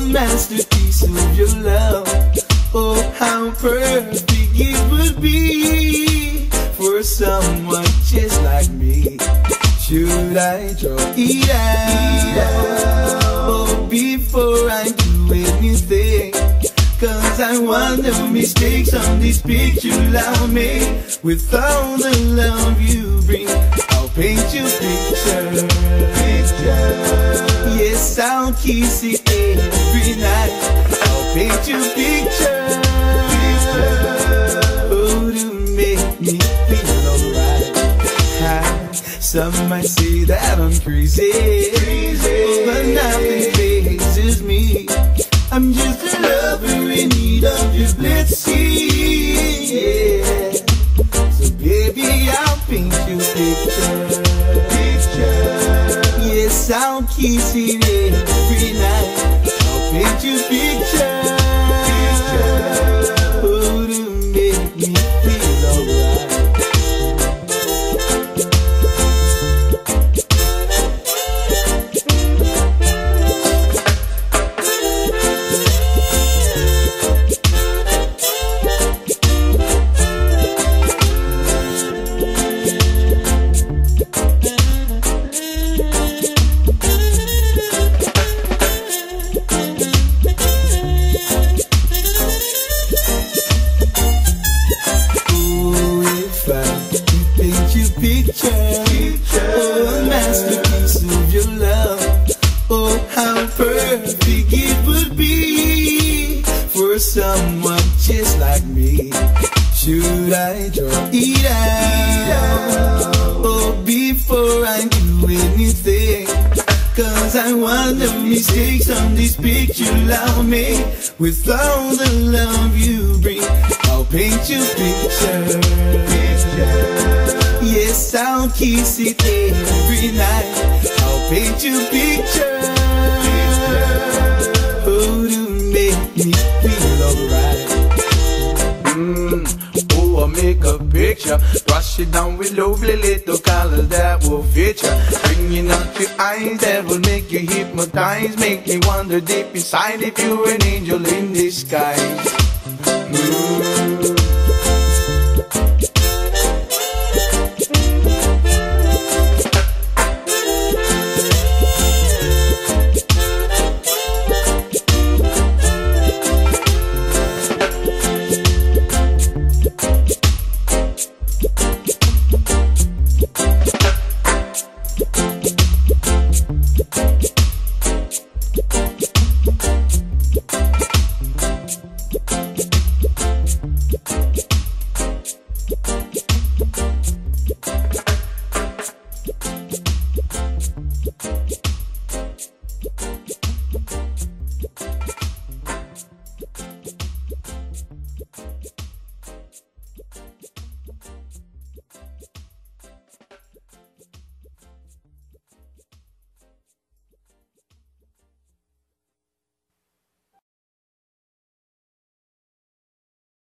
masterpiece of your love. Oh, how perfect it would be for someone just like me. Should I draw it out? Oh, before I do anything, 'cause I want no mistakes on this picture I'll make. With all the love you bring, I'll paint your picture. Yes, I'll kiss it every night. I'll paint your picture. Oh, to make me feel alright. Some might say that I'm crazy, but nothing phases me. I'm just a lover in need of your blessing, yeah. So baby, I'll paint your picture. Yes, I'll kiss it every night. I'll paint your picture. Oh, to make me feel alright. Oh, masterpiece of your love. Oh, how perfect it would be for someone just like me. Should I draw it out? Oh, before I do anything, 'cause I want no mistakes on this picture I'll make. With all the love you bring, I'll paint your picture. Yes, I'll kiss it every night. I'll paint your picture. Oh, to make me feel alright. Oh, I'll make a picture. Brush it down with lovely little colors that will fit you. Bringing out your eyes that will make you hypnotize. Make me wonder deep inside if you're an angel in disguise.